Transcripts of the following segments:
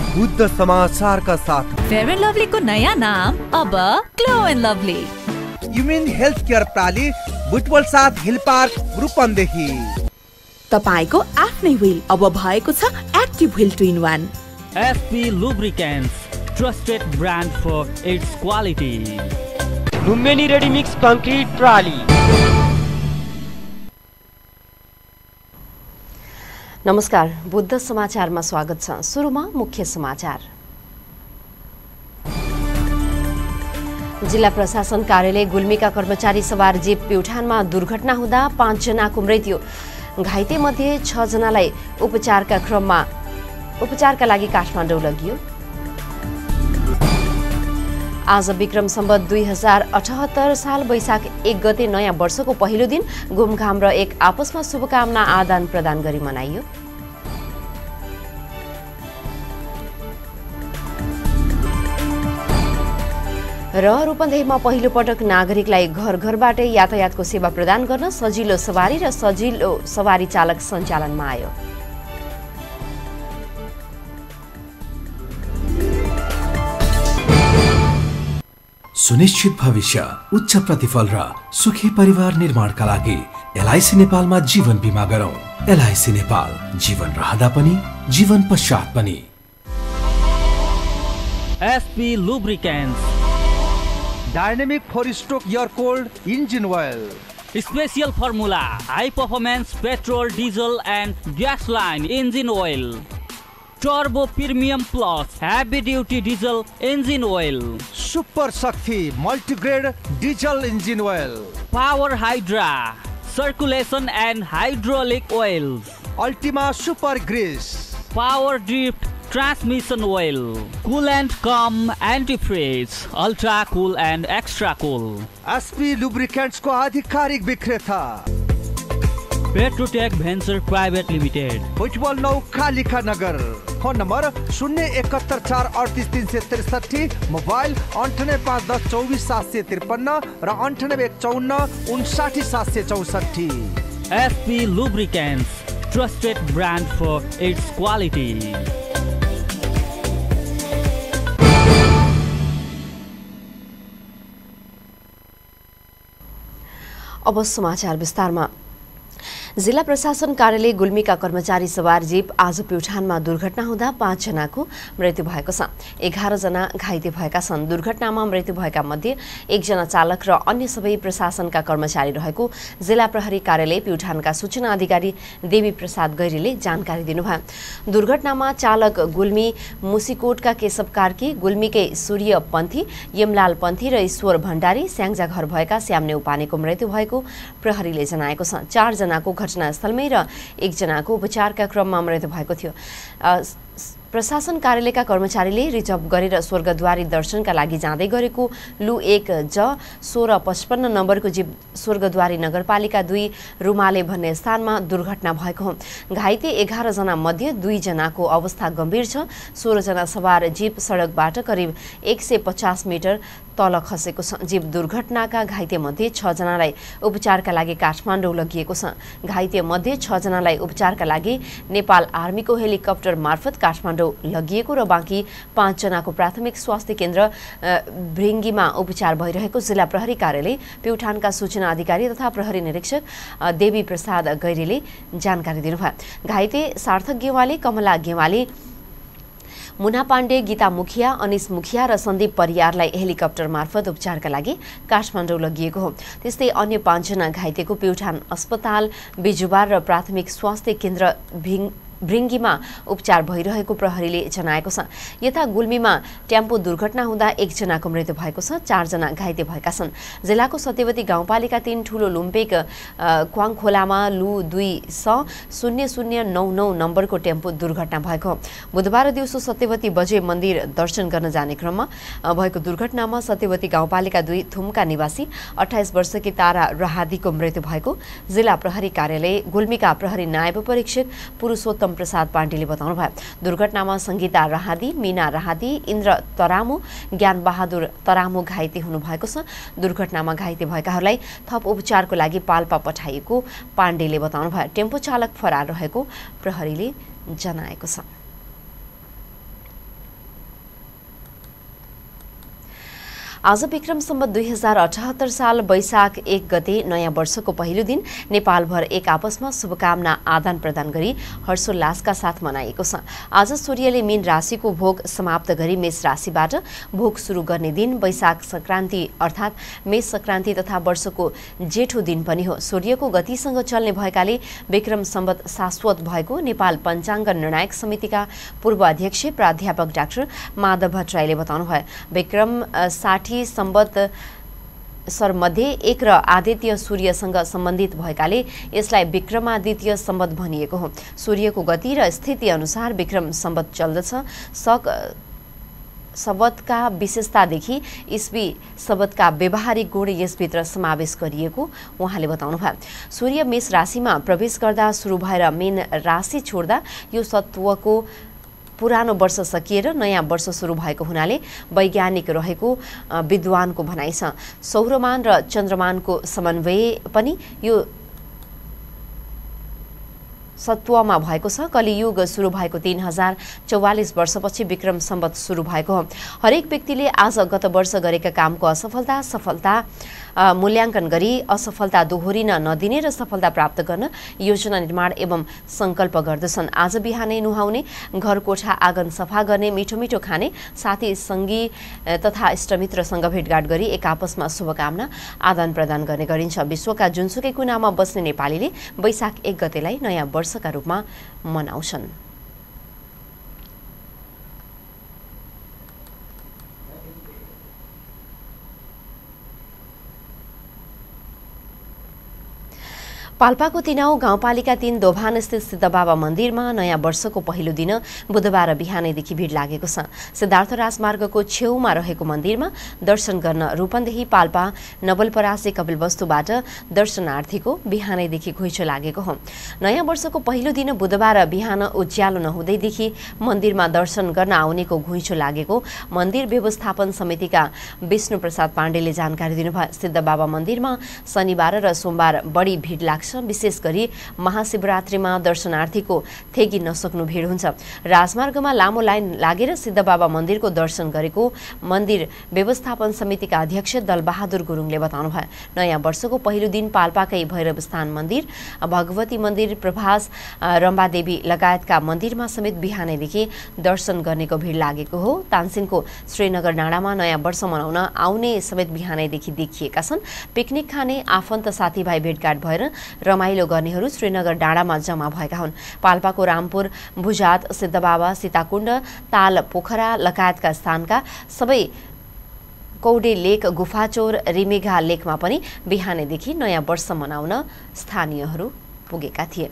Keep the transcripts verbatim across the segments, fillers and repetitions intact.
बुद्ध समाचार का साथ फेयर एन्ड लभली को नयाँ नाम अब glow and lovely. Human health care प्राली बुटबल साथ हिल पार्क रूपन्देही। तपाईको आफ्नै व्हील अब भएको छ active wheel two in one. SP lubricants, trusted brand for its quality. Lumbini ready mix concrete प्राली। नमस्कार, बुद्ध समाचारमा स्वागत छ। सुरुमा मुख्य समाचार। जिल्ला प्रशासन कार्यालय गुल्मीका कर्मचारी सवार जीप प्युठानमा दुर्घटना हुँदा पाँच जनाको मृत्यु, घाइते मध्ये छ जनालाई उपचारका क्रममा उपचारका लागि काठमाडौँ लगियो। आज विक्रम सम्वत दुई हजार अठहत्तर साल वैशाख एक गते नयाँ वर्षको पहिलो दिन घुमघाम र एक आपसमा शुभकामना आदान प्रदान गरी मनाइयो। र रूपन्देहीमा पहिलो पटक नागरिकलाई घर घरबाटै यातायातको सेवा प्रदान गर्न सजिलो सवारी र सजिलो सवारी चालक सञ्चालनमा आयो। सुनिश्चित भविष्य, उच्च प्रतिफल र सुखी परिवार निर्माणका लागि एलआईसी नेपालमा जीवन बिमा गरौँ। एलआईसी नेपाल, जीवन रहँदा पनि जीवन पश्चात पनि। SP lubricants, dynamic four stroke air cold engine oil, special formula, high performance petrol, diesel and gas line engine oil, turbo premium plus heavy duty diesel engine oil, super Shakti multigrade diesel engine oil, power hydra circulation and hydraulic oils, ultima super grease, power drift transmission oil, coolant cum antifreeze, ultra cool and extra cool. SP lubricants को आधिकारिक विक्रेता Petrotech venture private limited, फुटबल नौ कालिका नगर। Phone number शून्य इकहत्तर चार अड़तीस तीन सौ तिरसठी, मोबाइल अंठानब्बे पाँच दस चौबीस सात सौ तिरपन्न र अंठानब्बे एक चौन्न उनसाठी सात सौ चौसठी। SP lubricants, trusted brand for its quality. अब समाचार विस्तारमा। जिल्ला प्रशासन कार्यालय गुल्मीका कर्मचारी सवार जीप आज प्युठानमा दुर्घटना हुँदा पाँच जनाको मृत्यु भएको छ। एघार जना घाइते भएका छन्। दुर्घटनामा मृत्यु भएका मध्ये एकजना चालक र अन्य सबै प्रशासनका कर्मचारी रहेको जिल्ला प्रहरी कार्यालय प्युठानका सूचना अधिकारी देवी प्रसाद गैरीले जानकारी दिनुभयो। दुर्घटनामा चालक गुल्मी मुसीकोटका केशव कार्की, गुल्मीकै सूर्य पन्थी, यमलाल पन्थी र ईश्वर भण्डारी, स्याङ्जा घर भएका श्याम नेउपानेको मृत्यु भएको प्रहरीले जनाएको छ। चार जनाको घटनास्थलमै र एकजनाको उपचारका क्रममा मृत्यु भएको थियो। प्रशासन कार्यालयका कर्मचारीले रिजर्भ गरेर स्वर्गद्वारी दर्शनका लागि जाँदै गरेको लु एक ज सोह्र पचपन्न नम्बरको जीप स्वर्गद्वारी नगरपालिका दुई रुमाले भन्ने स्थानमा दुर्घटना भएको हो। घाइते एघार जना मध्ये दुई जनाको अवस्था गम्भीर छ। सोह्र जना सवार जीप सडकबाट करिब एक सय पचास मिटर तल खसेको छ। जीप दुर्घटनाका घाइते मध्ये छ जनालाई उपचारका लागि काठमाडौँ लगिएको छ। घाइते मध्ये छ जनालाई उपचारका लागि नेपाल आर्मीको हेलिकप्टर मार्फत काठमाडौँ लगिएको र बाँकी पाँच जनाको प्राथमिक स्वास्थ्य केन्द्र भृङ्गीमा उपचार भइरहेको जिल्ला प्रहरी कार्यालय प्युठानका सूचना अधिकारी तथा प्रहरी निरीक्षक देवी प्रसाद गैरीले जानकारी दिनुभयो। घाइते सार्थक गेवाली, कमला गेवाली, मुना पाण्डे, गीता मुखिया, अनिस मुखिया र सन्दीप परियारलाई हेलिकप्टर मार्फत उपचारका लागि काठमाडौँ लगिएको हो। त्यस्तै अन्य पाँचजना घाइतेको प्युठान अस्पताल, बिजुबार र प्राथमिक स्वास्थ्य केन्द्र भिङ भृङ्गीमा उपचार भइरहेको प्रहरीले जनाएको छ। यता गुल्मीमा टेम्पो दुर्घटना हुँदा एकजनाको मृत्यु भएको छ। चारजना घाइते भएका छन्। जिल्लाको सत्यवती गाउँपालिका तीन ठुलो लुम्पेक क्वाङखोलामा लु दुई स शून्य शून्य नौ नौ नम्बरको टेम्पो दुर्घटना भएको हो। बुधबार दिउँसो सत्यवती बजे मन्दिर दर्शन गर्न जाने क्रममा भएको दुर्घटनामा सत्यवती गाउँपालिका दुई थुम्का निवासी अठाइस वर्षकी तारा राहादीको मृत्यु भएको जिल्ला प्रहरी कार्यालय गुल्मीका प्रहरी नायब परीक्षक पुरुषोत्तम प्रसाद पाण्डेले बताउनु भयो। दुर्घटनामा संगीता राहादी, मीना राहादी, इन्द्र तरामु, ज्ञान बहादुर तरामु घाइते हुनुभएको छ। दुर्घटनामा घाइते भएकाहरूलाई थप उपचारको लागि पाल्पा पठाइएको पाण्डेले बताउनु भयो। टेम्पो चालक फरार रहेको प्रहरीले जनाएको छ। आज विक्रम सम्वत दुई हजार अठहत्तर साल वैशाख एक गते नयाँ वर्षको पहिलो दिन नेपालभर एक आपसमा शुभकामना आदान प्रदान गरी हर्षोल्लासका साथ मनाइएको छ। आज सूर्यले मीन राशिको भोग समाप्त गरी मेष राशिबाट भोग सुरु गर्ने दिन वैशाख संक्रान्ति अर्थात् मेष संक्रान्ति तथा वर्षको जेठो दिन पनि हो। सूर्यको गतिसँग चल्ने भएकाले विक्रम सम्वत शाश्वत भएको नेपाल पञ्चाङ्ग निर्णायक समितिका पूर्व अध्यक्ष प्राध्यापक डाक्टर माधव भट्टराईले बताउनुभयो। विक्रम साठी सम्वत सर मध्ये एक र आदित्य सूर्यसँग सम्बन्धित भएकाले यसलाई विक्रमादित्य सम्वत भनिएको हो। सूर्यको गति र स्थिति अनुसार विक्रम सम्वत चल्दछ। शक सम्वतका विशेषतादेखि ईस्वी सम्वतका व्यवहारिक गुण यसभित्र समावेश गरिएको उहाँले बताउनुभयो। सूर्य मेष राशिमा प्रवेश गर्दा सुरु भएर मीन राशि छोड्दा यो सत्वको पुरानो वर्ष सकिएर नयाँ वर्ष सुरु भएको हुनाले वैज्ञानिक रहेको विद्वानको भनाइ छ। सौरमान र चन्द्रमानको समन्वय पनि यो सत्वमा भएको छ। कलियुग सुरु भएको तीन हजार चौवालिस वर्षपछि विक्रम सम्वत सुरु भएको हो। हरेक व्यक्तिले आज गत वर्ष गरेका कामको असफलता सफलता मूल्याङ्कन गरी असफलता दोहोरिन नदिने र सफलता प्राप्त गर्न योजना निर्माण एवं संकल्प गर्दछन्। आज बिहानै नुहाउने, घर कोठा आँगन सफा गर्ने, मिठो मिठो खाने, साथी सङ्गी तथा इष्टमित्रसँग भेटघाट गरी एक आपसमा शुभकामना आदान प्रदान गर्ने गरिन्छ। विश्वका जुनसुकै कुनामा बस्ने नेपालीले वैशाख एक गतेलाई नयाँ वर्षका रूपमा मनाउँछन्। पाल्पाको तिनाउ गाउँपालिका तीन दोभान स्थित सिद्धबाबा मन्दिरमा नयाँ वर्षको पहिलो दिन बुधबार बिहानैदेखि भिड लागेको छ। सिद्धार्थ राजमार्गको छेउमा रहेको मन्दिरमा दर्शन गर्न रूपन्देही पाल्पा नवलपरासी कपिलवस्तुबाट दर्शनार्थीको बिहानैदेखि घुइँचो लागेको हो। नयाँ वर्षको पहिलो दिन बुधबार बिहान उज्यालो नहुँदैदेखि मन्दिरमा दर्शन गर्न आउनेको घुइँचो लागेको मन्दिर व्यवस्थापन समितिका विष्णु प्रसाद पाण्डेले जानकारी दिनुभयो। सिद्धबाबा मन्दिरमा शनिबार र सोमबार बढी भिड लाग्छ। विशेष गरी महाशिवरात्रिमा दर्शनार्थीको थेगी नसक्नु भिड हुन्छ। राजमार्गमा लामो लाइन लागेर सिद्धबाबा मन्दिरको दर्शन गरेको मन्दिर व्यवस्थापन समितिका अध्यक्ष दलबहादुर गुरुङले बताउनुभयो। नयाँ वर्षको पहिलो दिन पाल्पाकै भैरवस्थान मन्दिर, भगवती मन्दिर, प्रभास रम्बादेवी लगायतका मन्दिरमा समेत बिहानैदेखि दर्शन गर्नेको भिड लागेको हो। तानसिनको श्रीनगर डाँडामा नयाँ वर्ष मनाउन आउने समेत बिहानैदेखि देखिएका छन्। पिकनिक खाने, आफन्त साथीभाइ भेटघाट भएर रमाइलो गर्नेहरू श्रीनगर डाँडामा जम्मा भएका हुन्। पाल्पाको रामपुर, भुजात, सिद्धबाबा, सीताकुण्ड, ताल पोखरा लगायतका स्थानका सबै कौडे लेक, गुफाचोर, रिमेघा लेकमा पनि बिहानैदेखि नयाँ वर्ष मनाउन स्थानीयहरू पुगेका थिए।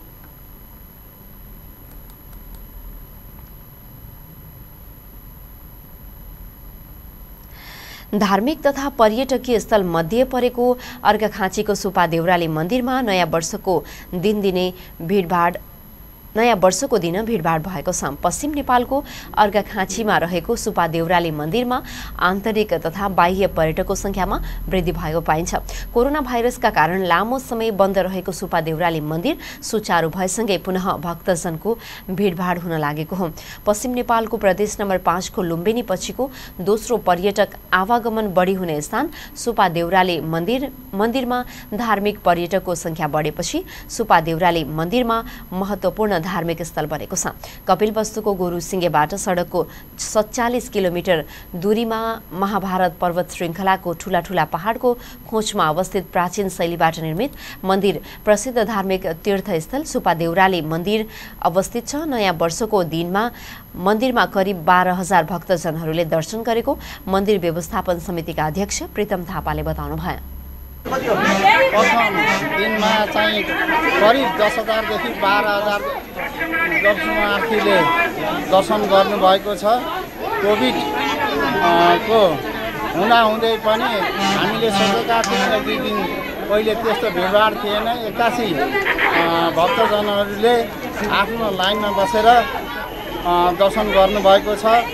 धार्मिक तथा पर्यटकीय स्थल मध्ये परेको अर्घाखाँचीको सुपा देउराली मन्दिरमा नयाँ वर्षको दिन दिने भिडभाड नयाँ वर्षको दिन भिडभाड भएको छ। पश्चिम नेपालको अर्घाखाँचीमा रहेको सुपा देउराली मन्दिरमा आन्तरिक तथा बाह्य पर्यटकको संख्यामा वृद्धि भएको पाइन्छ। कोरोना भाइरसका कारण लामो समय बन्द रहेको सुपा देउराली मन्दिर सुचारू भएसँगै पुनः भक्तजनको भिडभाड हुन लागेको हो। पश्चिम नेपालको प्रदेश नम्बर पाँचको लुम्बिनी पछिको दोस्रो पर्यटक आवागमन बढी हुने स्थान सुपा देउराली मन्दिर मन्दिरमा धार्मिक पर्यटकको संख्या बढेपछि सुपा देउराली मन्दिरमा महत्त्वपूर्ण धार्मिक स्थल बनेको छ। कपिलवस्तुको गोरुसिङ्गेबाट सडकको सत्तालीस किलोमिटर दूरीमा महाभारत पर्वत श्रृङ्खलाको ठूला ठूला पहाडको खोजमा अवस्थित प्राचीन शैलीबाट निर्मित मन्दिर प्रसिद्ध धार्मिक तीर्थस्थल सुपा देउराली मन्दिर अवस्थित छ। नयाँ वर्षको दिनमा मन्दिरमा करिब बाह्र हजार भक्तजनहरूले दर्शन गरेको मन्दिर व्यवस्थापन समितिका अध्यक्ष प्रीतम थापाले बताउनुभयो। प्रथम दिनमा चाहिँ करिब दस हजारदेखि बाह्र हजार दर्शनार्थीले दर्शन गर्नुभएको छ। कोभिड को हुँदाहुँदै पनि हामीले सोचेका थियौँ दुई दिन पहिले त्यस्तो भिडभाड थिएन। एक्कासी भक्तजनहरूले आफ्नो लाइनमा बसेर दर्शन गर्नुभएको छ।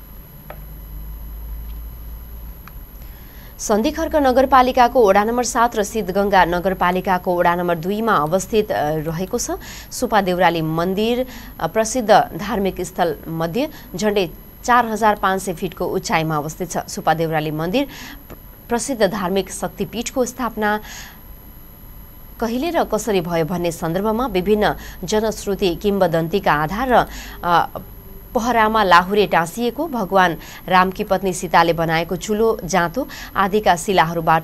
सन्धिखर्क नगरपालिकाको वडा नम्बर सात र सिद्धगङ्गा नगरपालिकाको वडा नम्बर दुईमा अवस्थित रहेको छ। सुपा देउराली मन्दिर प्रसिद्ध धार्मिक स्थल मध्ये झण्डै चार हजार पाँच सय फिटको उचाइमा अवस्थित छ। सुपा देउराली मन्दिर प्रसिद्ध धार्मिक शक्तिपीठको स्थापना कहिले र कसरी भयो भन्ने सन्दर्भमा विभिन्न जनश्रुति किम्वदन्तीका आधार र पहरामा लाहुरे टाँसिएको भगवान रामकी पत्नी सीताले बनाएको चुलो जाँतो आदिका शिलाहरूबाट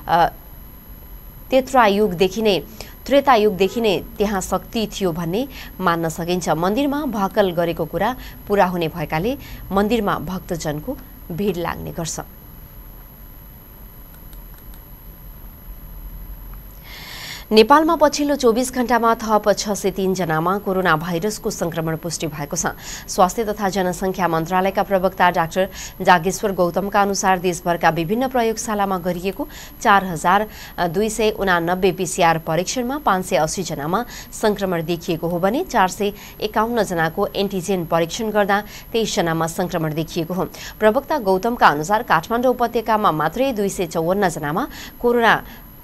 तेत्रा युगदेखि नै त्रेता युगदेखि नै त्यहाँ शक्ति थियो भन्ने मान्न सकिन्छ। मन्दिरमा भाकल गरेको कुरा पूरा हुने भएकाले मन्दिरमा भक्तजनको भिड लाग्ने गर्छ। नेपालमा पछिल्लो चौबीस घण्टामा थप छ सय तीन जनामा कोरोना भाइरसको संक्रमण पुष्टि भएको छ। स्वास्थ्य तथा जनसङ्ख्या मन्त्रालयका प्रवक्ता डाक्टर जागेश्वर गौतमका अनुसार देशभरका विभिन्न प्रयोगशालामा गरिएको चार हजार दुई सय उनानब्बे पीसीआर परीक्षणमा पाँच सय अस्सी जनामा संक्रमण देखिएको हो भने चार सय एकाउन्न जनाको एन्टिजेन परीक्षण गर्दा तेइस जनामा संक्रमण देखिएको हो। प्रवक्ता गौतमका अनुसार काठमाडौँ उपत्यकामा मात्रै दुई सय चौवन्न जनामा कोरोना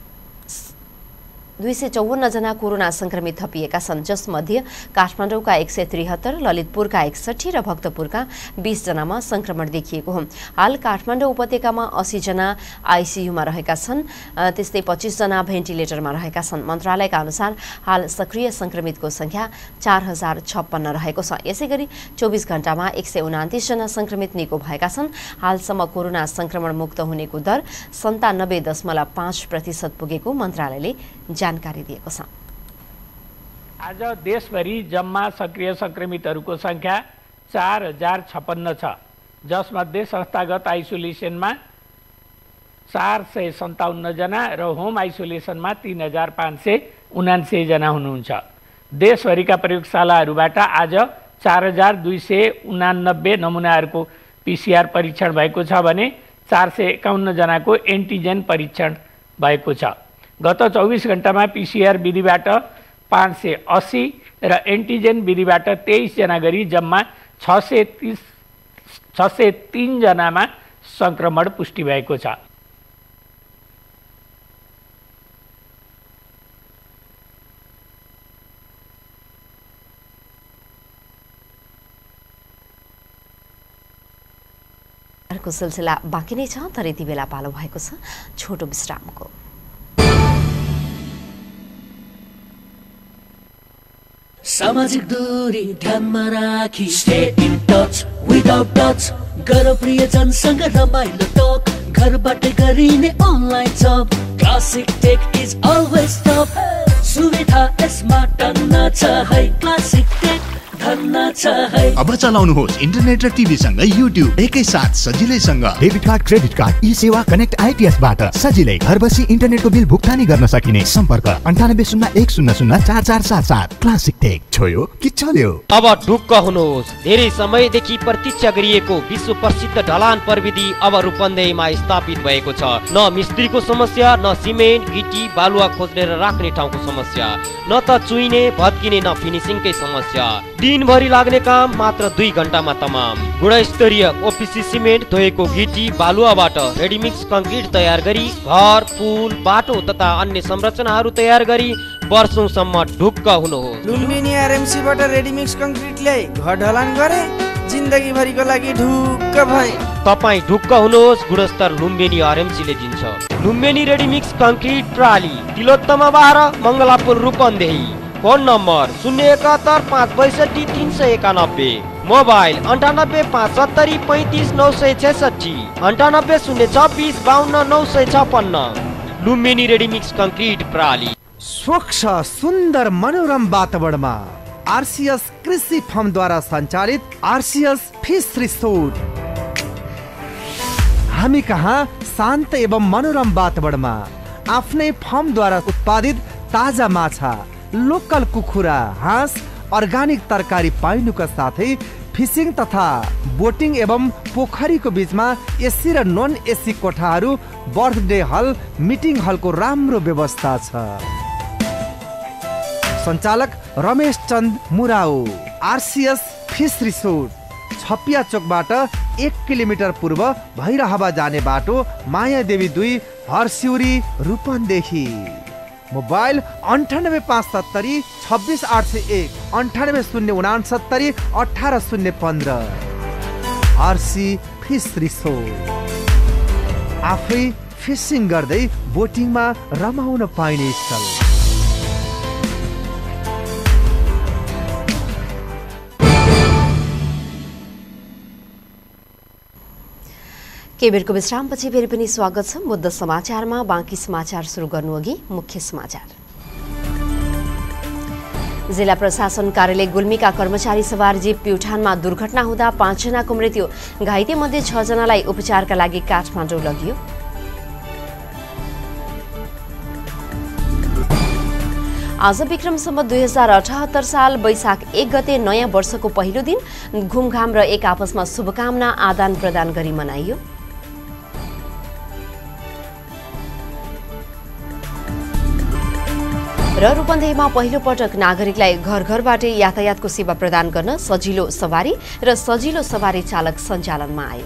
दुई सय चौवन्न जना कोरोना संक्रमित थपिएका छन्, जसमध्ये काठमाडौँका एक सय त्रिहत्तर, ललितपुरका एकसठी र भक्तपुरका बीस जनामा संक्रमण देखिएको हो। हाल काठमाडौँ उपत्यकामा अस्सी जना आइसियूमा रहेका छन्, त्यस्तै पच्चीस जना भेन्टिलेटरमा रहेका छन्। मन्त्रालयका अनुसार हाल सक्रिय संक्रमितको संख्या चार हजार छप्पन्न रहेको छ। यसै गरी चौबीस घण्टामा एक सय उनातिस जना संक्रमित निको भएका छन्। हालसम्म कोरोना संक्रमण मुक्त हुनेको दर सन्तानब्बे दशमलव पाँच प्रतिशत पुगेको मन्त्रालयले जानकारी दिएको छ। आज देशभरि जम्मा सक्रिय संक्रमितहरूको संख्या चार हजार छप्पन्न छ, जसमध्ये संस्थागत आइसोलेसनमा चार सय सन्ताउन्न जना र होम आइसोलेसनमा तीन हजार पाँच सय उनान्सय जना हुनुहुन्छ। देशभरिका प्रयोगशालाहरूबाट आज चार हजार दुई सय उनानब्बे नमुनाहरूको पीसीआर परीक्षण भएको छ भने चार सय एकाउन्न जनाको एन्टिजेन परीक्षण भएको छ। गत चौबीस घण्टामा पीसीआर विधिबाट पाँच सय अस्सी र एन्टिजेन विधिबाट तेइस जना गरी जम्मा छ सय तीस छ सय तीन जनामा संक्रमण पुष्टि भएको छ। अर्को सिलसिला बाँकी नै छ, तर यति बेला पालो भएको छ छोटो विश्रामको। सामाजिक दूरी ध्यानमा राखी stay in touch without touch गर प्रियजनसँग रमाइलो टक घरबाटै गरिने अनलाइन जब classic tech is always top सुविधा यसमा टन्न छ है क्लासिक टेक धन्न छ है। अब चलाउनुहोस् इन्टरनेट र टिभी सँगै युट्युब एकै साथ सजिलैसँग। Debit card credit card e Sewa connect IPS बाट सजिलै घर बसी इन्टरनेटको बिल भुक्तानी गर्न सकिने। सम्पर्क अन्ठानब्बे शून्य एक शून्य शून्य चार चार सात सात। क्लासिक टेक छोयो कि चल्यो। अब ढुक्क हुनुहोस्, धेरै समयदेखि प्रतीक्षा गरिएको विश्व प्रसिद्ध ढलान प्रविधि अब रूपन्देहीमा स्थापित भएको छ। न मिस्त्रीको समस्या, न सिमेन्ट गिटी बालुवा खोज्ने र राख्ने ठाउँको समस्या, न त चुइने भत्किने न फिनिसिङकै समस्या। दिनभरि लाग्ने काम मात्र दुई घण्टामा तमाम। गुणस्तरीय ओपीसी सिमेन्ट धोएको गिटी बालुवाबाट रेडीमिक्स कङ्क्रिट तयार गरी घर पुल बाटो तथा अन्य संरचनाहरू तयार गरी वर्षौंसम्म ढुक्क हुनुहोस्। लुम्बिनी आरएमसी बाट रेडीमिक्स कङ्क्रिट ल्याई घर ढलान गरे, जिन्दगी भरिको लागि ढुक्क भए। तपाई ढुक्क हुनुहोस्, गुणस्तर लुम्बिनी आरएमसी ले दिन्छ। लुम्बिनी रेडीमिक्स कङ्क्रिट प्राली, तिलोत्तमा बाह्र, मङ्गलापुर, रूपन्देही। फोन नम्बर शून्य एकात्तर पाँच बैसठी तीन सय एकानब्बे। मोबाइल अन्ठानब्बे पाँच सत्तरी पैँतिस नौ सय छैसठी, अन्ठानब्बे शून्य छब्बिस बाहन्न नौ सय छप्पन्न। लुम्बिनी रेडीमिक्स कङ्क्रिट प्राली। स्वच्छ सुन्दर मनोरम वातावरणमा आरसीएस कृषि फर्मद्वारा सञ्चालित आरसीएस फिस रिसोर्ट। हामी कहाँ शान्त एवं मनोरम वातावरणमा आफ्नै फर्मद्वारा उत्पादित ताजा माछा, लोकल कुखुरा, हाँस, अर्गानिक तरकारी पाइनुका साथै फिसिङ तथा बोटिङ एवं पोखरीको बीचमा एसी र नन एसी कोठाहरू, बर्थडे हल, मिटिङ हलको राम्रो व्यवस्था छ। सञ्चालक Ramesh Chand Murau. RCS fish resort, Chhapiya चोकबाट एक किलोमिटर पूर्व भैरहवा जाने बाटो, माया देवी दुई, हरसिउरी, रूपन्देही। मोबाइल अंठानब्बे पाँच सत्तरी छब्बीस आठ सौ एक, अंठानब्बे शून्य उनासत्तरी अठारह शून्य पंद्रह। RC fish resort. आफै फिसिङ गर्दै बोटिङमा रमाउन पाइने स्थल। केबेरको विश्रामपछि फेरि पनि स्वागत छ मुद्दा समाचारमा। बाँकी समाचार सुरु गर्नु अघि मुख्य समाचार। जिल्ला प्रशासन कार्यालय गुल्मीका कर्मचारी सवार जीप प्युठानमा दुर्घटना हुँदा पाँचजनाको मृत्यु, घाइते मध्ये छजनालाई उपचारका लागि काठमाडौँ लगियो। आज विक्रम सम्वत दुई हजार अठहत्तर साल वैशाख एक गते नयाँ वर्षको पहिलो दिन घुमघाम र एक आपसमा शुभकामना आदान प्रदान गरी मनाइयो। र रूपन्देहीमा पहिलो पटक नागरिकलाई घर घरबाटै यातायातको सेवा प्रदान गर्न सजिलो सवारी र सजिलो सवारी चालक सञ्चालनमा आयो।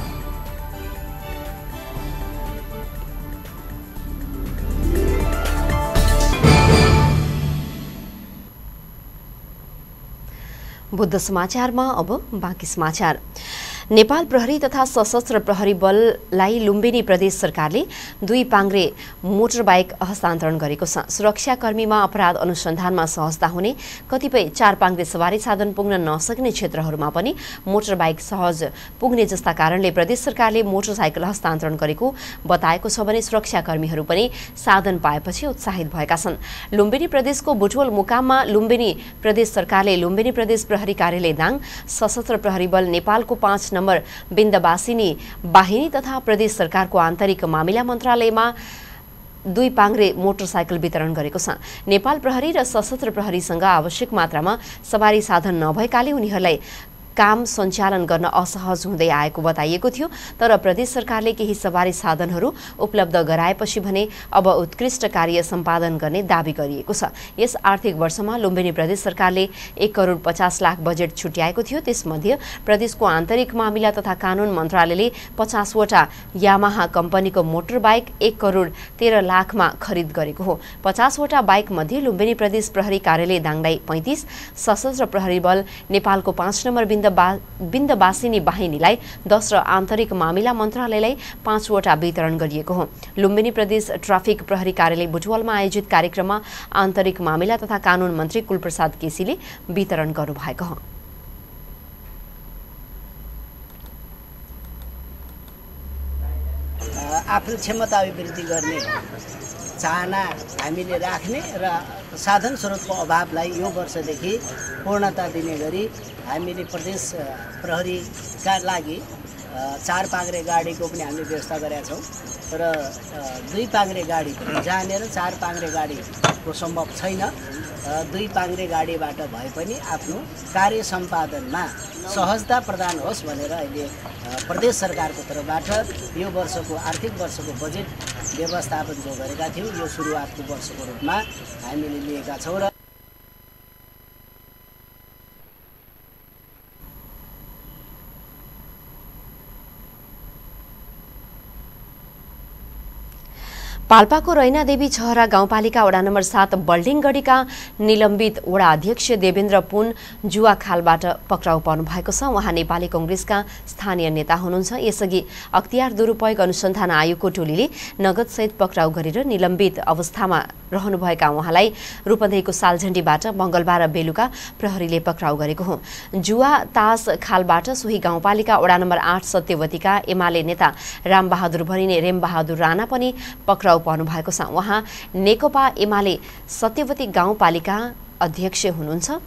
बुद्ध समाचारमा अब बाँकी समाचार। नेपाल प्रहरी तथा सशस्त्र प्रहरी बललाई लुम्बिनी प्रदेश सरकारले दुई पाङ्ग्रे मोटरबाइक हस्तान्तरण गरेको छ। सुरक्षाकर्मीमा अपराध अनुसन्धानमा सहजता हुने, कतिपय चार पाङ्ग्रे सवारी साधन पुग्न नसक्ने क्षेत्रहरूमा पनि मोटरबाइक सहज पुग्ने जस्ता कारणले प्रदेश सरकारले मोटरसाइकल हस्तान्तरण गरेको बताएको छ भने सुरक्षाकर्मीहरू पनि साधन पाएपछि उत्साहित भएका छन्। लुम्बिनी प्रदेशको बुटवल मुकाममा लुम्बिनी प्रदेश सरकारले लुम्बिनी प्रदेश प्रहरी कार्यालय दाङ, सशस्त्र प्रहरी बल नेपालको पाँच नम्बर बिन्दवासिनी बाहिनी तथा प्रदेश सरकारको आन्तरिक मामिला मन्त्रालयमा दुई पाङ्ग्रे मोटरसाइकल वितरण गरेको छ। नेपाल प्रहरी र सशस्त्र प्रहरीसँग आवश्यक मात्रामा सवारी साधन नभएकाले उनीहरूलाई काम सञ्चालन गर्न असहज हुँदै आएको बताइएको थियो। तर प्रदेश सरकारले केही सवारी साधनहरू उपलब्ध गराएपछि भने अब उत्कृष्ट कार्य सम्पादन गर्ने दावी गरिएको छ। यस आर्थिक वर्षमा लुम्बिनी प्रदेश सरकारले एक करोड पचास लाख बजेट छुट्याएको थियो। त्यसमध्ये प्रदेशको आन्तरिक मामिला तथा कानुन मन्त्रालयले पचासवटा यामाहा कम्पनीको मोटर बाइक एक करोड तेह्र लाखमा खरिद गरेको हो। पचासवटा बाइक मध्ये लुम्बिनी प्रदेश प्रहरी कार्यालय दाङलाई पैँतिस, सशस्त्र प्रहरी बल नेपालको पाँच नम्बर बिन्द बिन्दवासिनी बाहिनीलाई दस र आन्तरिक मामिला मन्त्रालयलाई पाँचवटा वितरण गरिएको हो। लुम्बिनी प्रदेश ट्राफिक प्रहरी कार्यालय बुटवलमा आयोजित कार्यक्रममा आन्तरिक मामिला तथा कानुन मन्त्री कुलप्रसाद केसीले वितरण गर्नुभएको हो। आफ्नो क्षमता अभिवृद्धि गर्ने चाहना हामीले राख्ने र साधन स्रोतको अभावलाई यो वर्षदेखि पूर्णता दिने गरी हामीले प्रदेश प्रहरीका लागि चार पाङ्ग्रे गाडीको पनि हामीले व्यवस्था गरेका छौँ। र दुई पाङ्ग्रे गाडी जानेर चार पाङ्ग्रे गाडीको सम्भव छैन। दुई पाङ्ग्रे गाडीबाट भए पनि आफ्नो कार्य सम्पादनमा सहजता प्रदान होस् भनेर अहिले प्रदेश सरकारको तर्फबाट यो वर्षको आर्थिक वर्षको बजेट व्यवस्थापन जो गरेका थियौँ यो सुरुवातको वर्षको रूपमा हामीले लिएका छौँ। र पाल्पाको रैनादेवी छहरा गाउँपालिका वडा नम्बर सात बल्डिङगढीका निलम्बित वडा अध्यक्ष देवेन्द्र पुन जुवा खालबाट पक्राउ पर्नु भएको छ। उहाँ नेपाली कङ्ग्रेसका स्थानीय नेता हुनुहुन्छ। यसअघि अख्तियार दुरुपयोग अनुसन्धान आयोगको टोलीले नगदसहित पक्राउ गरेर निलम्बित अवस्थामा रहनुभएका उहाँलाई रूपन्देहीको सालझण्डीबाट मङ्गलबार बेलुका प्रहरीले पक्राउ गरेको हो। जुवा तास खालबाट सोही गाउँपालिका वडा नम्बर आठ सत्यवतीका एमाले नेता रामबहादुर भरिने रेमबहादुर राणा पनि पक्राउ पर्नु भएको छ। उहाँ नेकपा एमाले सत्यवती गाउँपालिका अध्यक्ष हुनुहुन्छ।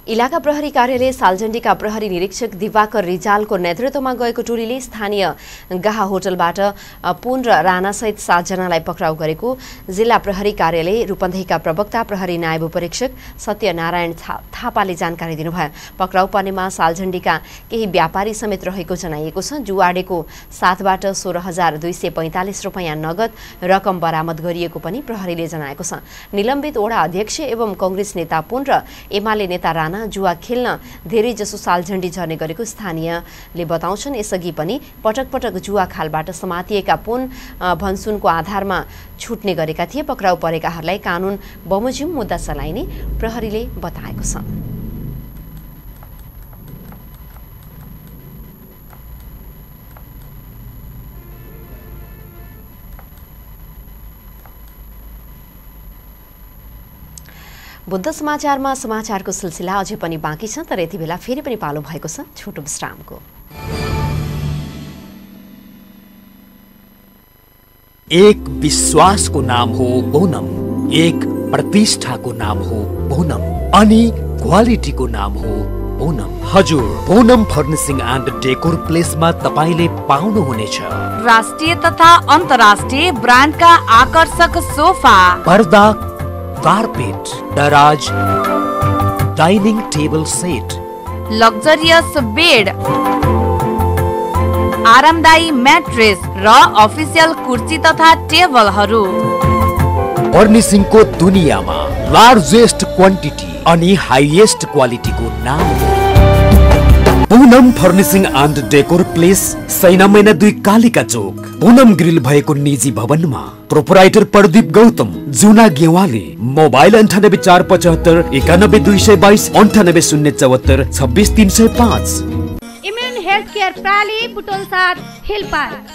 इलाका प्रहरी कार्यालय सालजण्डीका प्रहरी निरीक्षक दिवाकर रिजालको नेतृत्वमा गएको टोलीले स्थानीय गाहा होटलबाट पुन र राणासहित सातजनालाई पक्राउ गरेको जिल्ला प्रहरी कार्यालय रूपन्देहीका प्रवक्ता प्रहरी नायब उपरीक्षक सत्यनारायण थापाले जानकारी दिनुभयो। पक्राउ पर्नेमा सालजण्डीका केही व्यापारी समेत रहेको जनाइएको छ। जुवाडेको साथबाट सोह्र हजार दुई सय पैँतालिस रुपियाँ नगद रकम बरामद गरिएको पनि प्रहरीले जनाएको छ। निलम्बित वडा अध्यक्ष एवं कांग्रेस नेता पुन र एमाले नेता राणा जुवा खेल्न धेरै जसो सालझण्डी झर्ने गरेको स्थानीयले बताउँछन्। यसअघि पनि पटक पटक जुवा खालबाट समातिएका पुन भन्सुनको आधारमा छुट्ने गरेका थिए। पक्राउ परेकाहरूलाई कानुन बमोजिम मुद्दा चलाइने प्रहरीले बताएको छ। बुद्ध समाचारमा समाचारको सिलसिला अझै पनि बाँकी छ, तर यति बेला फेरि पनि पालो भएको छ छोटो विश्रामको। एक विश्वासको नाम हो बोनम, एक प्रतिष्ठाको नाम हो बोनम, अनि क्वालिटीको नाम हो बोनम। हजुर, बोनम फर्निशिङ एन्ड डेकोर प्लेसमा तपाईले पाउनुहुनेछ राष्ट्रिय तथा अन्तर्राष्ट्रिय ब्रान्डका आकर्षक सोफा, पर्दा, कार्पेट, दराज, dining table set, luxurious bed, आरामदायी म्याट्रेस र अफिसियल कुर्सी तथा टेबलहरू। फर्निशिङको दुनियाँमा लार्जेस्ट क्वान्टिटी अनि हाइएस्ट क्वालिटीको नाम हो Poonam furnishing and decor place, Saina Maina दुई कालिका चोक, पूनम ग्रिल भएको निजी भवनमा। प्रोपराइटर प्रदीप गौतम, जुना गेवाली। मोबाइल अन्ठानब्बे चार पचहत्तर एकानब्बे दुई सय बाइस अन्ठानब्बे शून्य चौहत्तर छब्बिस तीन सय पाँच। इम्युन हेल्थ केयर प्राली बुटोल साथ हिल पार्क।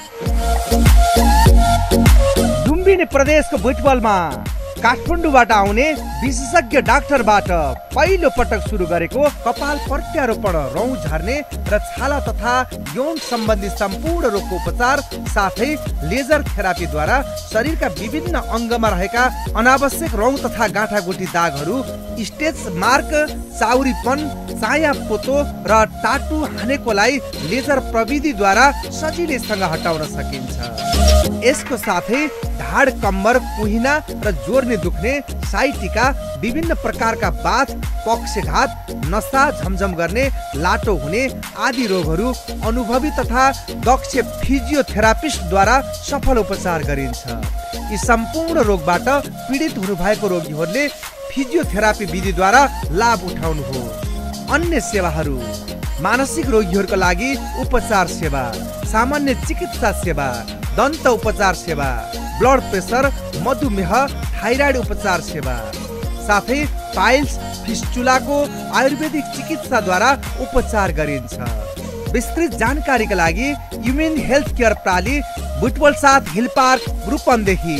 लुम्बिनी प्रदेशको बुटवलमा काठमाडौँबाट आउने विशेषज्ञ डाक्टरबाट पहिलो पटक सुरु गरेको कपाल प्रत्यारोपण, रौँ झर्ने र छाला तथा यौन सम्बन्धी सम्पूर्ण रोगको उपचार साथै लेजर थेरापीद्वारा शरीरका विभिन्न अङ्गमा रहेका अनावश्यक रौँ तथा गाँठागुठी दागहरू, स्टेच मार्क, चाउरीपन, चाया पोतो र टाटु हानेकोलाई लेजर प्रविधिद्वारा सजिलैसँग हटाउन सकिन्छ। यसको साथै ढाड, कम्मर, कुहिना र जोर्ने दुख्ने, साइटिका, विभिन्न प्रकारका बाथ, पक्षघात, नसा झमझम गर्ने, लाटो हुने आदि रोगहरू अनुभवी तथा दक्ष फिजियोथेरापिस्टद्वारा सफल उपचार गरिन्छ। यी सम्पूर्ण रोगबाट पीडित हुनुभएको रोगीहरूले फिजियोथेरापी विधिद्वारा लाभ उठाउनुहोस्। अन्य सेवाहरू: मानसिक रोगीहरूका लागि उपचार सेवा, सामान्य चिकित्सा सेवा, दन्त उपचार सेवा, ब्लड प्रेसर, मधुमेह, थाइराइड उपचार सेवा, साथै पाइल्स, फिस्टुलाको आयुर्वेदिक चिकित्साद्वारा उपचार गरिन्छ। विस्तृत जानकारीका लागि ह्युमेन हेल्थ केयर प्राली, बुटवल साथ hill park, Rupandehi.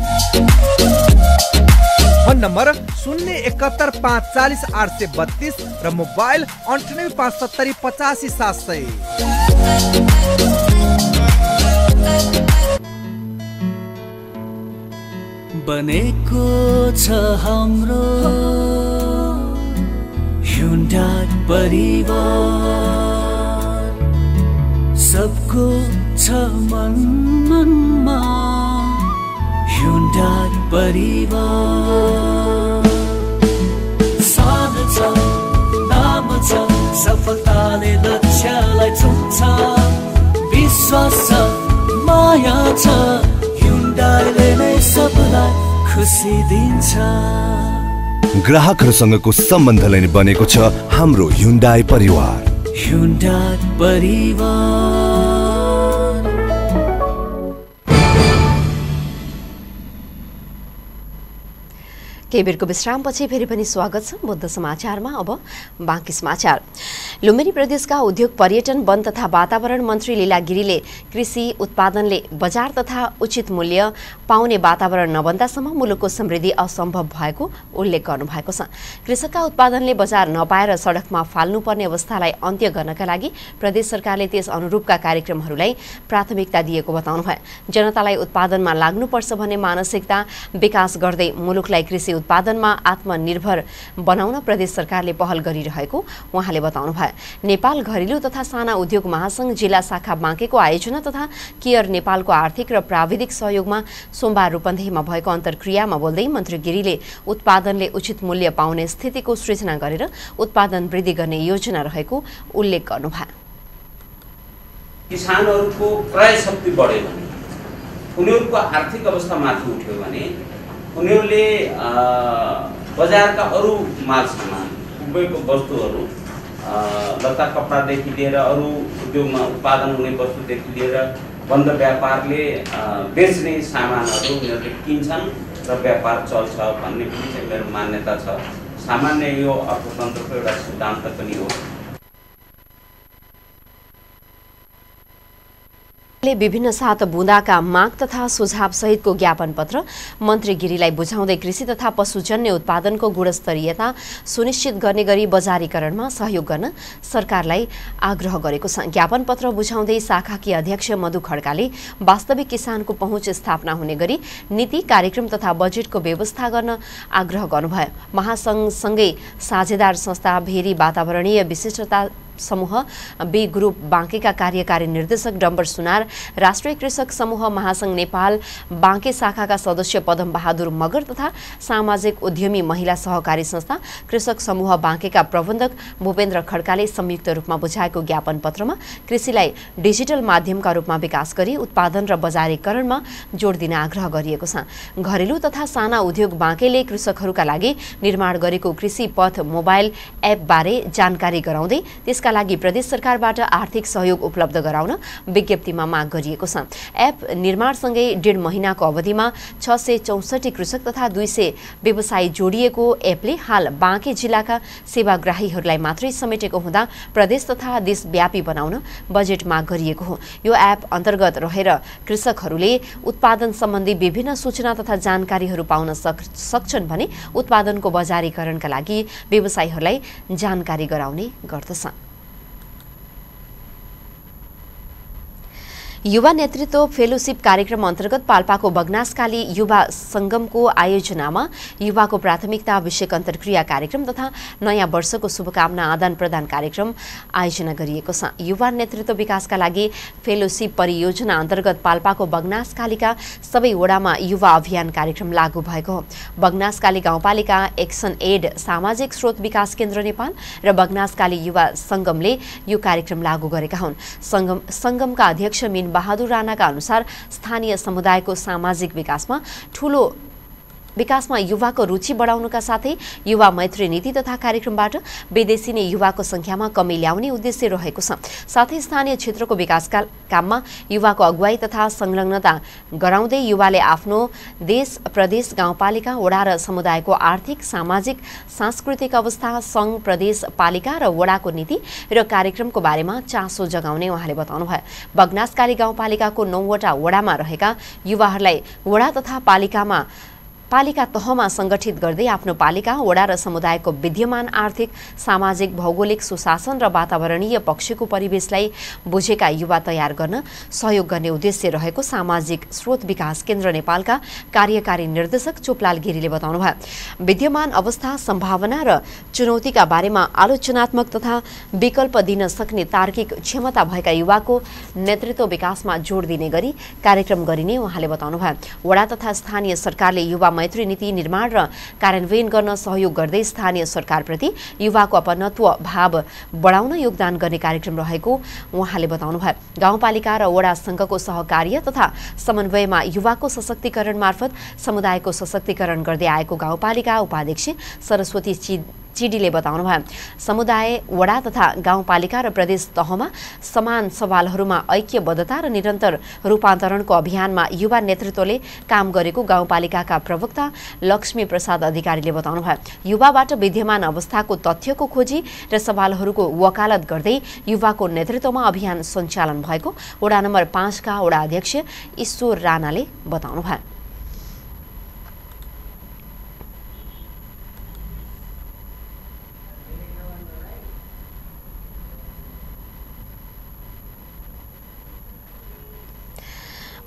Phone number शून्य एकहत्तर पाँच चालिस आठ सय बत्तीस र मोबाइल अन्ठानब्बे पाँच सत्तरी पचासी सात सय। बनेको छ हाम्रो ह्युन्डाई परिवार, सबको छ मन मनमा ह्युन्डाई परिवार। सानो छ, नाम छ, सफलताले लक्ष्यलाई छुन्छ, विश्वास छ, माया छ, ह्युन्डाईले नै सबलाई खुसी दिन्छ। ग्राहकहरूसँगको सम्बन्धलाई बनेको छ हाम्रो ह्युन्डाई परिवार। ह्युन्डाई परिवार। केही बेरको विश्रामपछि फेरि पनि स्वागत छ बुद्ध समाचारमा। अब बाँकी समाचार। लुम्बिनी प्रदेशका उद्योग, पर्यटन, वन तथा वातावरण मन्त्री लीला गिरीले कृषि उत्पादनले बजार तथा उचित मूल्य पाउने वातावरण नबन्दासम्म मुलुकको समृद्धि असम्भव भएको उल्लेख गर्नुभएको छ। कृषकका उत्पादनले बजार नपाएर सडकमा फाल्नुपर्ने अवस्थालाई अन्त्य गर्नका लागि प्रदेश सरकारले त्यस अनुरूपका कार्यक्रमहरूलाई प्राथमिकता दिएको बताउनुभयो। जनतालाई उत्पादनमा लाग्नुपर्छ भन्ने मानसिकता विकास गर्दै मुलुकलाई कृषि उत्पादनमा आत्मनिर्भर बनाउन प्रदेश सरकारले पहल गरिरहेको उहाँले बताउनुभयो। नेपाल घरेलु तथा साना उद्योग महासंघ जिल्ला शाखा बाँकेको आयोजना तथा केयर नेपालको आर्थिक र प्राविधिक सहयोगमा सोमबार रूपन्देहीमा भएको अन्तर्क्रियामा बोल्दै मन्त्री गिरीले उत्पादनले उचित मूल्य पाउने स्थितिको सृजना गरेर उत्पादन वृद्धि गर्ने योजना रहेको उल्लेख गर्नुभयो। किसानहरूको क्रय शक्ति बढ्यो भने, उनीहरूको आर्थिक अवस्था माथि उठ्यो भने उनीहरूले बजारका अरू माल सामान उपयोगको वस्तुहरू लत्ता कपडादेखि लिएर अरू उद्योगमा उत्पादन हुने वस्तुदेखि लिएर बन्द व्यापारले बेच्ने सामानहरू उनीहरूले किन्छन् र व्यापार चल्छ भन्ने पनि चाहिँ मेरो मान्यता छ। सामान्य यो अर्थतन्त्रको एउटा सिद्धान्त पनि हो। विभिन्न सात बुँदाका माग तथा सुझाव सहितको ज्ञापन पत्र मन्त्री गिरीलाई बुझाउँदै कृषि तथा पशुजन्य उत्पादनको गुणस्तरीयता सुनिश्चित गर्ने गरी बजारीकरणमा सहयोग गर्न सरकारलाई आग्रह गरेको छ। ज्ञापन पत्र बुझाउँदै शाखाकी अध्यक्ष मधु खड्काले वास्तविक किसानको पहुँच स्थापना हुने गरी नीति कार्यक्रम तथा बजेटको व्यवस्था गर्न आग्रह गर्नुभयो। महासंघसँगै साझेदार संस्था भेरी वातावरणीय विशिष्टता समूह बी ग्रुप बाँकेका कार्यकारी निर्देशक डम्बर सुनार, राष्ट्रिय कृषक समूह महासंघ नेपाल बाँके शाखाका सदस्य पदम बहादुर मगर तथा सामाजिक उद्यमी महिला सहकारी संस्था कृषक समूह बाँकेका प्रबन्धक भूपेन्द्र खड्काले संयुक्त रूपमा बुझाएको ज्ञापन पत्रमा कृषिलाई डिजिटल माध्यमका रूपमा विकास गरी उत्पादन र बजारीकरणमा जोड दिन आग्रह गरिएको छ। घरेलु तथा साना उद्योग बाँकेले कृषकहरूका लागि निर्माण गरेको कृषि पथ मोबाइल एपबारे जानकारी गराउँदै त्यसका लागि प्रदेश सरकारबाट आर्थिक सहयोग उपलब्ध गराउन विज्ञप्तिमा माग गरिएको छ। एप निर्माणसँगै डेढ महिनाको अवधिमा छ सय चौसठी कृषक तथा दुई सय व्यवसायी जोडिएको एपले हाल बाँके जिल्लाका सेवाग्राहीहरूलाई मात्रै समेटेको हुँदा प्रदेश तथा देशव्यापी बनाउन बजेट माग गरिएको हो। यो एप अन्तर्गत रहेर कृषकहरूले उत्पादन सम्बन्धी विभिन्न सूचना तथा जानकारीहरू पाउन सक सक्छन् भने उत्पादनको बजारीकरणका लागि व्यवसायीहरूलाई जानकारी गराउने गर्दछ। युवा नेतृत्व फेलोशिप कार्यक्रम अन्तर्गत पाल्पाको बगनासकाली युवा संगमको आयोजनामा युवाको प्राथमिकता विषयक अन्तर्क्रिया कार्यक्रम तथा नयाँ वर्षको शुभकामना आदान प्रदान कार्यक्रम आयोजना गरिएको छ। युवा नेतृत्व विकासका लागि फेलोशिप परियोजना अन्तर्गत पाल्पाको बगनासकालीका सबै वडामा युवा अभियान कार्यक्रम लागू भएको हो। बगनासकाली गाउँपालिका एक्सन एड सामाजिक स्रोत विकास केन्द्र नेपाल र बगनासकाली युवा संगमले यो कार्यक्रम लागू गरेका हुन्। संगम संगमका अध्यक्ष मिन बहादुर राणाका अनुसार स्थानीय समुदायको सामाजिक विकासमा ठूलो विकासमा युवाको रुचि बढाउनुका साथै युवा मैत्री नीति तथा कार्यक्रमबाट विदेशी नै युवाको संख्यामा कमी ल्याउने उद्देश्य रहेको छ। साथै स्थानीय क्षेत्रको विकासका काममा युवाको अगुवाई तथा संलग्नता गराउँदै युवाले आफ्नो देश प्रदेश गाउँपालिका वडा र समुदायको आर्थिक सामाजिक सांस्कृतिक अवस्था संघ प्रदेश पालिका र वडाको नीति र कार्यक्रमको बारेमा चासो जगाउने उहाँले बताउनुभयो। बगनासकाली गाउँपालिकाको नौवटा वडामा रहेका युवाहरूलाई वडा तथा पालिकामा पालिका तहमा संगठित गर्दै आफ्नो पालिका वडा र समुदायको विद्यमान आर्थिक सामाजिक भौगोलिक सुशासन र वातावरणीय पक्षको परिवेशलाई बुझेका युवा तयार गर्न सहयोग गर्ने उद्देश्य रहेको सामाजिक स्रोत विकास केन्द्र नेपालका कार्यकारी निर्देशक चोपलाल गिरीले बताउनुभयो। विद्यमान अवस्था सम्भावना र चुनौतीका बारेमा आलोचनात्मक तथा विकल्प दिन सक्ने तार्किक क्षमता भएका युवाको नेतृत्व विकासमा जोड दिने गरी कार्यक्रम गरिने उहाँले बताउनुभयो। वडा तथा स्थानीय सरकारले युवा मैत्री नीति निर्माण र कार्यान्वयन गर्न सहयोग गर्दै स्थानीय सरकारप्रति युवाको अपनत्व भाव बढाउन योगदान गर्ने कार्यक्रम रहेको उहाँले बताउनुभयो। गाउँपालिका र वडा संघको सहकार्य तथा समन्वयमा युवाको सशक्तिकरण मार्फत समुदायको सशक्तिकरण गर्दै आएको गाउँपालिका उपाध्यक्ष सरस्वती चिडीले बताउनुभयो। समुदाय वडा तथा गाउँपालिका र प्रदेश तहमा समान सवालहरूमा ऐक्यबद्धता र निरन्तर रूपान्तरणको अभियानमा युवा नेतृत्वले काम गरेको गाउँपालिकाका प्रवक्ता लक्ष्मी प्रसाद अधिकारीले बताउनुभयो। युवाबाट विद्यमान अवस्थाको तथ्यको खोजी र सवालहरूको वकालत गर्दै युवाको नेतृत्वमा अभियान सञ्चालन भएको वडा नम्बर पाँचका वडा अध्यक्ष ईश्वर राणाले बताउनुभयो।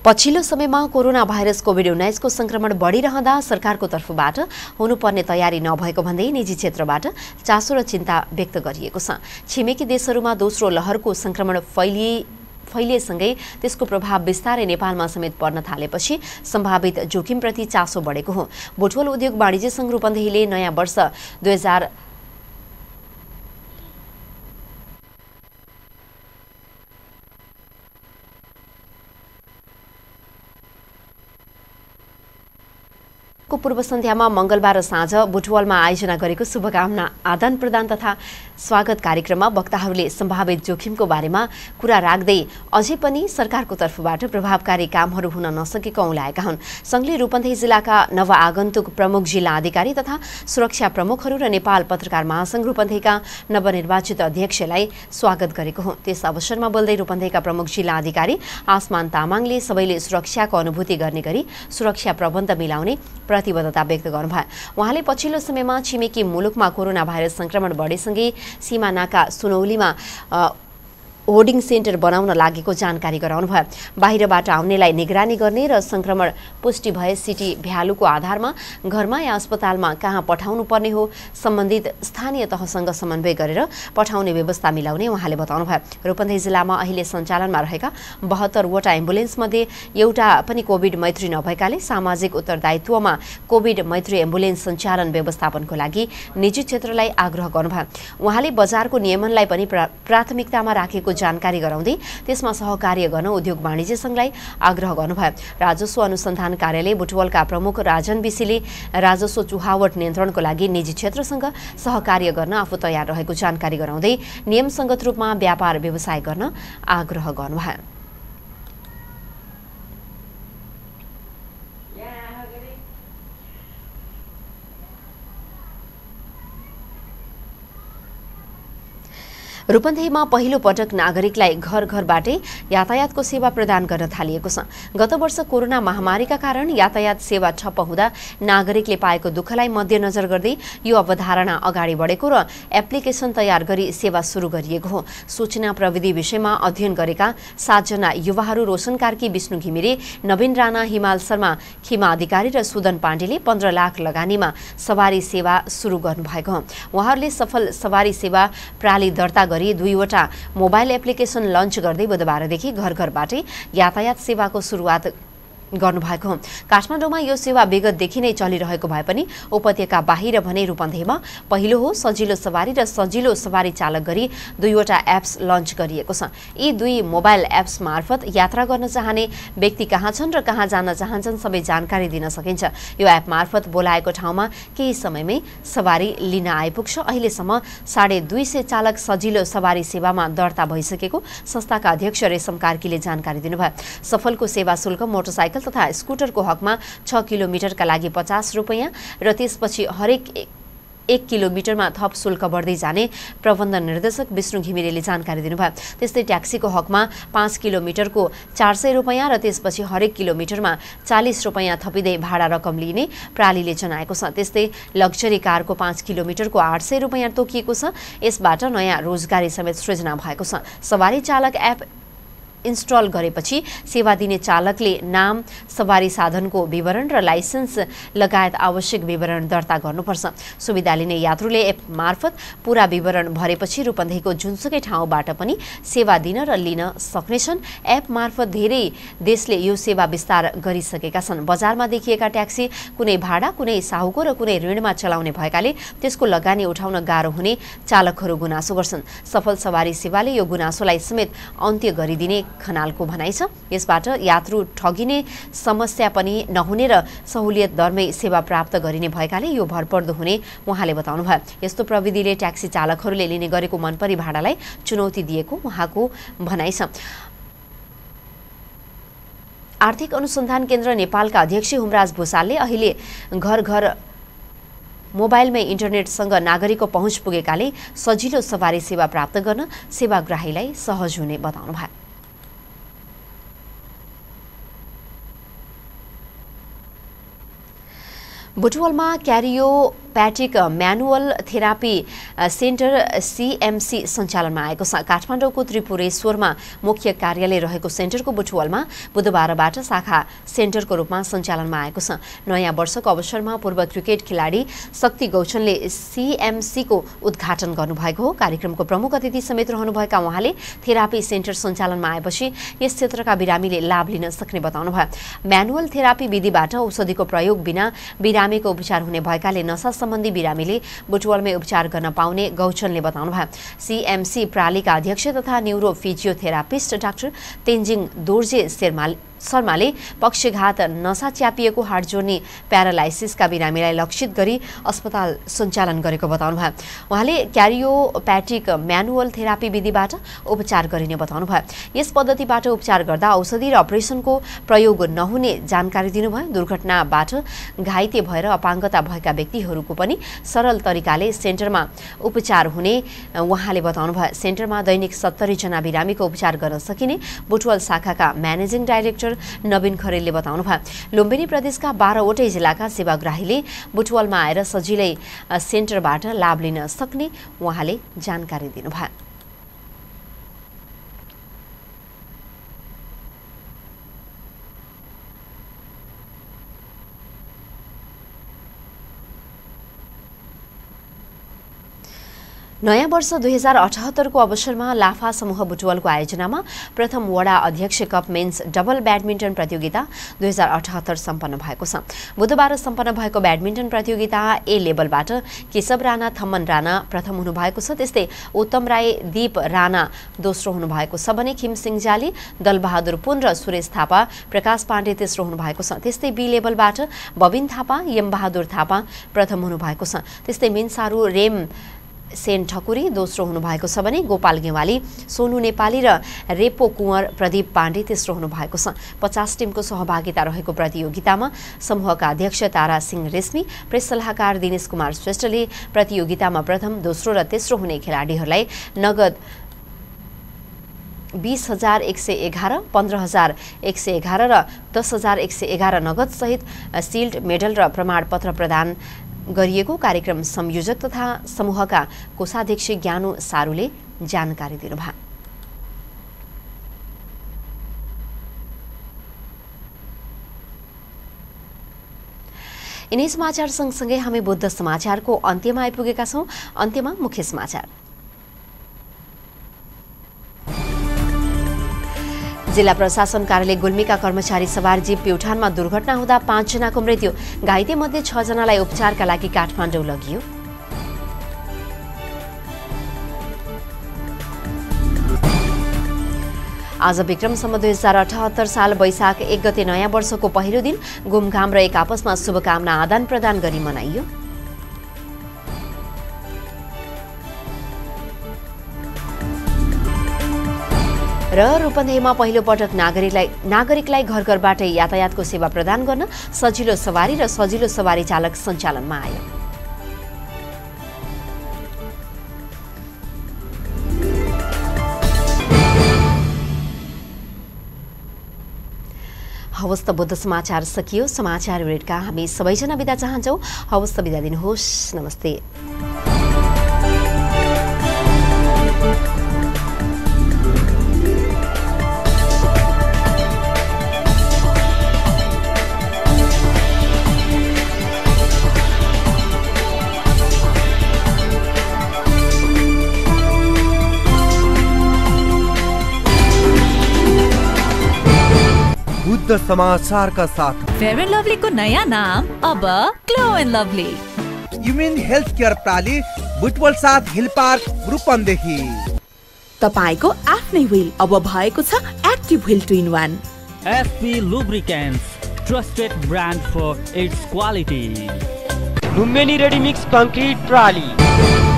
पछिल्लो समयमा कोरोना भाइरस कोभिड उन्नाइस को संक्रमण बढिरहँदा सरकारको तर्फबाट हुनुपर्ने तयारी नभएको भन्दै निजी क्षेत्रबाट चासो र चिन्ता व्यक्त गरिएको छ। छिमेकी देशहरूमा दोस्रो लहरको संक्रमण फैलिए फैलिएसँगै त्यसको प्रभाव बिस्तारै नेपालमा समेत पर्न थालेपछि सम्भावित जोखिमप्रति चासो बढेको हो। बुटवल उद्योग वाणिज्य संघ रूपन्देहीले नयाँ वर्ष दुई हजार को पूर्व सन्ध्यामा मंगलबार साँझ बुटवलमा आयोजना गरेको शुभकामना आदान प्रदान तथा स्वागत कार्यक्रममा वक्ताहरूले सम्भावित जोखिमको बारेमा कुरा राख्दै अझै पनि सरकारको तर्फबाट प्रभावकारी कामहरू हुन नसकेको औँल्याएका हुन्। संघले रूपन्देही जिल्लाका नवआगन्तुक प्रमुख जिल्ला अधिकारी तथा सुरक्षा प्रमुखहरू र नेपाल पत्रकार महासंघ रूपन्देहीका नवनिर्वाचित अध्यक्षलाई स्वागत गरेको हो। त्यस अवसरमा बोल्दै रूपन्देहीका प्रमुख जिल्ला अधिकारी आसमान तामाङले सबैले सुरक्षाको अनुभूति गर्ने गरी सुरक्षा प्रबन्ध मिलाउने प्रतिबद्धता व्यक्त गर्नुभयो। उहाँले पछिल्लो समयमा छिमेकी मुलुकमा कोरोना भाइरस संक्रमण बढेसँगै सीमा नाका सुनौलीमा होर्डिङ सेन्टर बनाउन लागेको जानकारी गराउनुभयो। बाहिरबाट आउनेलाई निगरानी गर्ने र संक्रमण पुष्टि भए सिटी भ्यालुको आधारमा घरमा या अस्पतालमा कहाँ पठाउनु पर्ने हो सम्बन्धित स्थानीय तहसँग समन्वय गरेर पठाउने व्यवस्था मिलाउने उहाँले बताउनुभयो। रूपन्देही जिल्लामा अहिले सञ्चालनमा रहेका बहत्तरवटा एम्बुलेन्स मध्ये एउटा पनि कोभिड मैत्री नभएकाले सामाजिक उत्तरदायित्वमा कोभिड मैत्री एम्बुलेन्स सञ्चालन व्यवस्थापनको लागि निजी क्षेत्रलाई आग्रह गर्नुभयो। उहाँले बजारको नियमनलाई पनि प्राथमिकतामा राखेको जानकारी गराउँदै त्यसमा सहकार्य गर्न उद्योग वाणिज्य संघलाई आग्रह गर्नुभयो। राजस्व अनुसन्धान कार्यालय बुटवलका प्रमुख राजन विसीले राजस्व चुहावट नियन्त्रणको लागि निजी क्षेत्रसँग सहकार्य गर्न आफू तयार रहेको जानकारी गराउँदै नियमसङ्गत रूपमा व्यापार व्यवसाय गर्न आग्रह गर्नुभयो। रूपन्देहीमा पहिलो पटक नागरिकलाई घर घरबाटै यातायातको सेवा प्रदान गर्न थालिएको छ। गत वर्ष कोरोना महामारीका कारण यातायात सेवा ठप्प हुँदा नागरिकले पाएको दुःखलाई मध्यनजर गर्दै यो अवधारणा अगाडि बढेको र एप्लिकेसन तयार गरी सेवा सुरु गरिएको हो। सूचना प्रविधि विषयमा अध्ययन गरेका सातजना युवाहरू रोशन कार्की, विष्णु घिमिरे, नवीन राणा, हिमाल शर्मा, खिमा अधिकारी र सुदन पाण्डेले पन्ध्र लाख लगानीमा सवारी सेवा सुरु गर्नुभएको हो। उहाँहरूले सफल सवारी सेवा प्राली दर्ता गरी दुईवटा मोबाइल एप्लिकेसन लन्च गर्दै बुधबारदेखि घर घरबाटै यातायात सेवाको सुरुवात गर्नुभएको हो। काठमाडौँमा यो सेवा विगतदेखि नै चलिरहेको भए पनि उपत्यका बाहिर भने रूपन्देहीमा पहिलो हो। सजिलो सवारी र सजिलो सवारी चालक गरी दुईवटा एप्स लन्च गरिएको छ। यी दुई मोबाइल एप्स मार्फत यात्रा गर्न चाहने व्यक्ति कहाँ छन् र कहाँ जान चाहन्छन् सबै जानकारी दिन सकिन्छ। यो एप मार्फत बोलाएको ठाउँमा केही समयमै सवारी लिन आइपुग्छ। अहिलेसम्म साढे दुई सय चालक सजिलो सवारी सेवामा दर्ता भइसकेको संस्थाका अध्यक्ष रेशम कार्कीले जानकारी दिनुभयो। सफलको सेवा शुल्क मोटरसाइकल तथा स्कुटरको हकमा छ किलोमिटरका लागि पचास रुपियाँ र त्यसपछि हरेक एक किलोमिटरमा थप शुल्क बढ्दै जाने प्रबन्ध निर्देशक विष्णु घिमिरेले जानकारी दिनुभयो। त्यस्तै ट्याक्सीको हकमा पाँच किलोमिटरको चार सय रुपियाँ र त्यसपछि हरेक किलोमिटरमा चालिस रुपियाँ थपिँदै भाडा रकम लिने प्रालीले जनाएको छ। त्यस्तै लग्जरी कारको पाँच किलोमिटरको आठ सय रुपियाँ तोकिएको छ। यसबाट नयाँ रोजगारी समेत सृजना भएको छ। सवारी चालक एप इन्स्टल गरेपछि सेवा दिने चालकले नाम, सवारी साधनको विवरण र लाइसेन्स लगायत आवश्यक विवरण दर्ता गर्नुपर्छ। सुविधा लिने यात्रुले एप मार्फत पूरा विवरण भरेपछि रूपन्देहीको जुनसुकै ठाउँबाट पनि सेवा दिन र लिन सक्नेछन्। एप मार्फत धेरै देशले यो सेवा विस्तार गरिसकेका छन्। बजारमा देखिएका ट्याक्सी कुनै भाडा, कुनै साहुको र कुनै ऋणमा चलाउने भएकाले त्यसको लगानी उठाउन गाह्रो हुने चालकहरू गुनासो गर्छन्। सफल सवारी सेवाले यो गुनासोलाई समेत अन्त्य गरिदिने खनालको भनाइ छ। यसबाट यात्रु ठगिने समस्या पनि नहुने र सहुलियत दरमै सेवा प्राप्त गरिने भएकाले यो भरपर्दो हुने उहाँले बताउनुभयो। यस्तो प्रविधिले ट्याक्सी चालकहरूले लिने गरेको मनपरी भाडालाई चुनौती दिएको उहाँको भनाइ छ। आर्थिक अनुसन्धान केन्द्र नेपालका अध्यक्ष हुमराज भूषालले अहिले घर घर मोबाइलमै इन्टरनेटसँग नागरिकको पहुँच पुगेकाले सजिलो सवारी सेवा प्राप्त गर्न सेवाग्राहीलाई सहज हुने बताउनुभयो। बुटवलमा chiropractic manual therapy center CMC सञ्चालनमा आएको छ। काठमाडौँको त्रिपुरेश्वरमा मुख्य कार्यालय रहेको सेन्टरको बुटवलमा बुधबारबाट शाखा सेन्टरको रूपमा सञ्चालनमा आएको छ। नयाँ वर्षको अवसरमा पूर्व क्रिकेट खेलाडी शक्ति गौचनले सीएमसीको उद्घाटन गर्नुभएको हो। कार्यक्रमको प्रमुख अतिथि समेत रहनुभएका उहाँले थेरापी सेन्टर सञ्चालनमा आएपछि यस क्षेत्रका बिरामीले लाभ लिन सक्ने बताउनुभयो। म्यानुअल थेरापी विधिबाट औषधिको प्रयोग बिना बिरामीको उपचार हुने भएकाले नशा सम्बन्धी बिरामीले बुटवलमै उपचार गर्न पाउने गौचनले बताउनुभयो। सीएमसी प्रालीका अध्यक्ष तथा neuro physiotherapist doctor Tenzing Dorje शर्माले शर्माले पक्षघात नशा च्यापिएको हाड जोड्ने प्यारालाइसिसका बिरामीलाई लक्षित गरी अस्पताल सञ्चालन गरेको बताउनुभयो। उहाँले क्यारियोप्याटिक म्यानुअल थेरापी विधिबाट उपचार गरिने बताउनुभयो। यस पद्धतिबाट उपचार गर्दा औषधि र अपरेसनको प्रयोग नहुने जानकारी दिनुभयो। दुर्घटनाबाट घाइते भएर अपाङ्गता भएका व्यक्तिहरूको पनि सरल तरिकाले सेन्टरमा उपचार हुने उहाँले बताउनुभयो। सेन्टरमा दैनिक सत्तरी जना बिरामीको उपचार गर्न सकिने बुटवल शाखाका म्यानेजिङ डाइरेक्टर नवीन खरेलले बताउनुभयो। लुम्बिनी प्रदेशका बाह्रवटै जिल्लाका सेवाग्राहीले बुटवलमा आएर सजिलै सेन्टरबाट लाभ लिन सक्ने उहाँले जानकारी दिनुभयो। नयाँ वर्ष दुई हजार अठहत्तरको अवसरमा लाफा समूह बुटवलको आयोजनामा प्रथम वडा अध्यक्ष कप मेन्स डबल ब्याडमिन्टन प्रतियोगिता दुई हजार अठहत्तर सम्पन्न भएको छ। बुधबार सम्पन्न भएको ब्याडमिन्टन प्रतियोगिता ए लेभलबाट केशव राणा थम्मन राणा प्रथम हुनुभएको छ। त्यस्तै उत्तम राई दीप राणा दोस्रो हुनुभएको छ भने खिम सिंहजाली दलबहादुर पुन र सुरेश थापा प्रकाश पाण्डे तेस्रो हुनुभएको छ। त्यस्तै बी लेभलबाट बबिन थापा यमबहादुर थापा प्रथम हुनुभएको छ। त्यस्तै मिन्सारू रेम सेन ठकुरी दोस्रो हुनुभएको छ भने गोपाल गेवाली सोनु नेपाली र रेपो कुँवर प्रदीप पाण्डे तेस्रो हुनुभएको छ। पचास टिमको सहभागिता रहेको प्रतियोगितामा समूहका अध्यक्ष तारा सिंह रेशमी प्रेस सल्लाहकार दिनेश कुमार श्रेष्ठले प्रतियोगितामा प्रथम दोस्रो र तेस्रो हुने खेलाडीहरूलाई नगद बीस हजार एक सय एघार पन्ध्र हजार एक सय एघार र दस हजार एक सय एघार नगद सहित सिल्ड मेडल र प्रमाणपत्र प्रदान गरिएको कार्यक्रम संयोजक तथा समूहका कोषाध्यक्ष ज्ञानु सारूले जानकारी दिनुभयो। यिनै समाचार सँगसँगै हामी बुद्ध समाचारको अन्त्यमा आइपुगेका छौं। अन्त्यमा मुख्य समाचार। जिल्ला प्रशासन कार्यालय गुल्मीका कर्मचारी सवार जीप प्युठानमा दुर्घटना हुँदा पाँच जनाको मृत्यु, घाइते मध्ये छ जनालाई उपचारका लागि काठमाडौँ लगियो। आज विक्रमसम्म दुई हजार अठहत्तर साल वैशाख एक गते नयाँ वर्षको पहिलो दिन घुमघाम र एक आपसमा शुभकामना आदान प्रदान गरी मनाइयो। र रूपन्देहीमा पहिलो पटक नागरिकलाई नागरिकलाई घर घरबाटै यातायातको सेवा प्रदान गर्न सजिलो सवारी र सजिलो सवारी चालक सञ्चालनमा आयो। हवस् त बुद्ध समाचार सकियो। समाचार युनिटका हामी सबैजना बिदा चाहन्छौँ। हवस् त बिदा दिनुहोस्। नमस्ते। बुद्ध समाचार का साथ फेयर एन्ड लभली को नयाँ नाम अब glow and lovely. Human health care प्राली बुटवल साथ हिल पार्क रूपन्देही। तपाईको आफ्नै व्हील अब भएको छ active wheel two in one. SP lubricants trusted brand for its quality. Lumbini ready mix concrete प्राली।